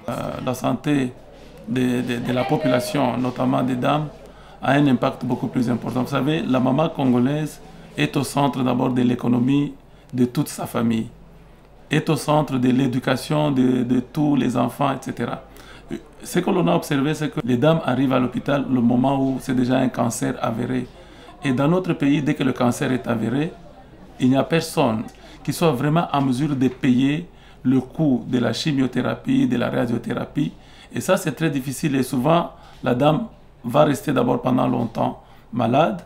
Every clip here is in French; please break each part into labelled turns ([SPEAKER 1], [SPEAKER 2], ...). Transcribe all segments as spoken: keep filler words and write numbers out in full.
[SPEAKER 1] Euh, la santé de, de, de la population, notamment des dames, a un impact beaucoup plus important. Vous savez, la maman congolaise est au centre d'abord de l'économie de toute sa famille, est au centre de l'éducation de, de tous les enfants, et cetera. Ce que l'on a observé, c'est que les dames arrivent à l'hôpital le moment où c'est déjà un cancer avéré. Et dans notre pays, dès que le cancer est avéré, il n'y a personne qui soit vraiment en mesure de payer le coût de la chimiothérapie, de la radiothérapie. Et ça, c'est très difficile. Et souvent, la dame va rester d'abord pendant longtemps malade.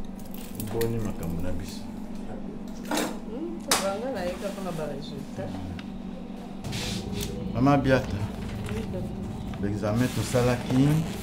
[SPEAKER 2] Maman Biata, l'examen tout ça là qui,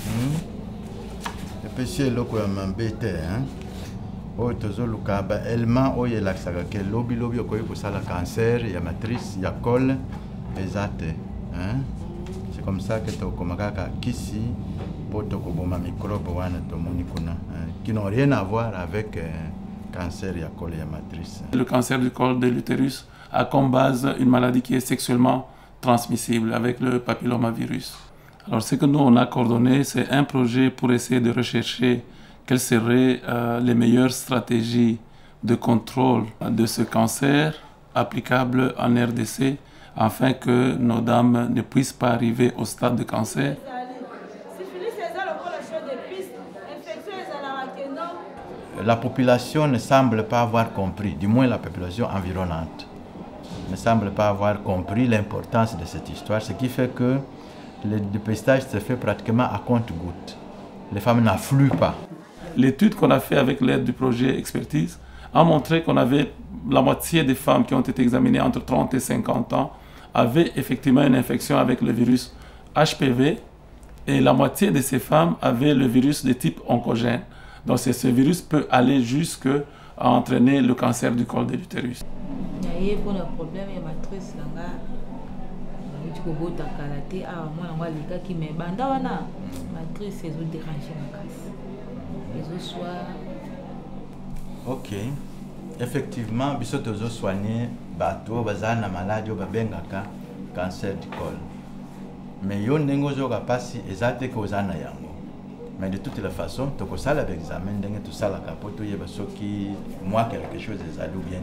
[SPEAKER 2] le péché là quoi m'embête, hein. Oh toujours le cas, bah elma oh il a ça que lobby lobby quoi pour ça le cancer, il y a matrice, il y a col, exact, hein. C'est comme ça que tu comme kaka kisi pour te koboma microbe wana to monikuna, qui n'ont rien à voir avec euh, cancer, il y a col, il y a matrice.
[SPEAKER 1] Le cancer du col de l'utérus a comme base une maladie qui est sexuellement transmissible avec le papillomavirus. Alors ce que nous on a coordonné, c'est un projet pour essayer de rechercher quelles seraient euh, les meilleures stratégies de contrôle de ce cancer applicables en R D C afin que nos dames ne puissent pas arriver au stade de cancer.
[SPEAKER 2] La population ne semble pas avoir compris, du moins la population environnante, ne semble pas avoir compris l'importance de cette histoire, ce qui fait que le dépistage se fait pratiquement à compte-gouttes. Les femmes n'affluent pas.
[SPEAKER 1] L'étude qu'on a faite avec l'aide du projet Expertise a montré qu'on avait la moitié des femmes qui ont été examinées entre trente et cinquante ans avaient effectivement une infection avec le virus H P V et la moitié de ces femmes avaient le virus de type oncogène. Donc ce virus peut aller jusqu'à entraîner le cancer du col de l'utérus.
[SPEAKER 3] Il y a un problème de matrice.
[SPEAKER 2] Ok. Effectivement, biso tozo soigner bato bazana maladie au babengaka cancer du col. Mais yo nengo zo kapasi ezate ko zana yango. Mais de toutes les façons, tu as ça l'examen, tu as ça la capote, tu as qui moi quelque chose est allé bien.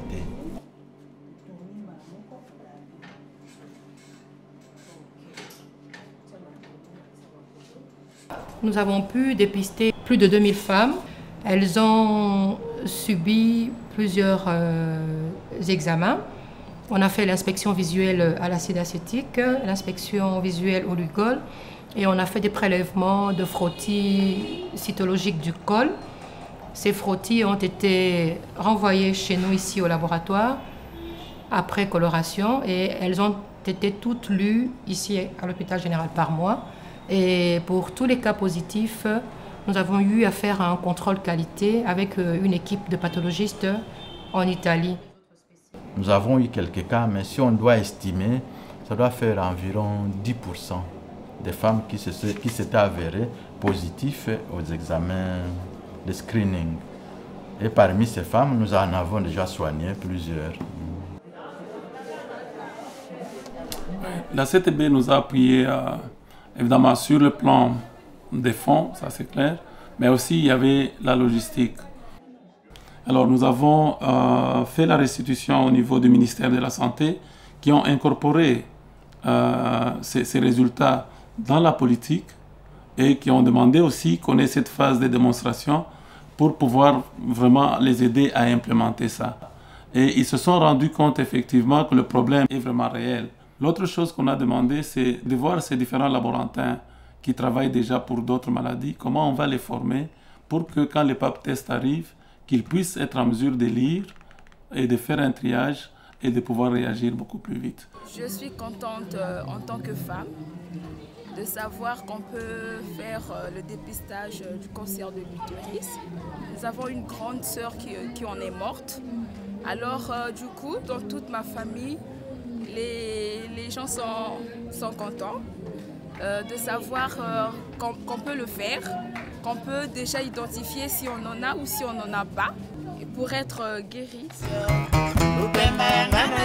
[SPEAKER 4] Nous avons pu dépister plus de deux mille femmes. Elles ont subi plusieurs euh, examens. On a fait l'inspection visuelle à l'acide acétique, l'inspection visuelle au Lugol, et on a fait des prélèvements de frottis cytologiques du col. Ces frottis ont été renvoyés chez nous ici au laboratoire après coloration et elles ont été toutes lues ici à l'hôpital général par moi. Et pour tous les cas positifs, nous avons eu à faire un contrôle qualité avec une équipe de pathologistes en Italie.
[SPEAKER 2] Nous avons eu quelques cas, mais si on doit estimer, ça doit faire environ dix pour cent des femmes qui s'étaient avérées positives aux examens de screening. Et parmi ces femmes, nous en avons déjà soigné plusieurs.
[SPEAKER 1] La C T B nous a appuyé euh, évidemment sur le plan des fonds, ça c'est clair, mais aussi il y avait la logistique. Alors nous avons euh, fait la restitution au niveau du ministère de la Santé qui ont incorporé euh, ces, ces résultats dans la politique et qui ont demandé aussi qu'on ait cette phase de démonstration pour pouvoir vraiment les aider à implémenter ça. Et ils se sont rendus compte effectivement que le problème est vraiment réel. L'autre chose qu'on a demandé, c'est de voir ces différents laborantins qui travaillent déjà pour d'autres maladies, comment on va les former pour que quand les P A P tests arrivent, qu'ils puissent être en mesure de lire et de faire un triage et de pouvoir réagir beaucoup plus vite.
[SPEAKER 5] Je suis contente euh, en tant que femme de savoir qu'on peut faire euh, le dépistage euh, du cancer de l'utérus. Nous avons une grande sœur qui, qui en est morte. Alors euh, du coup, dans toute ma famille, les, les gens sont, sont contents euh, de savoir euh, qu'on qu'on peut le faire, qu'on peut déjà identifier si on en a ou si on n'en a pas, et pour être euh, guéri.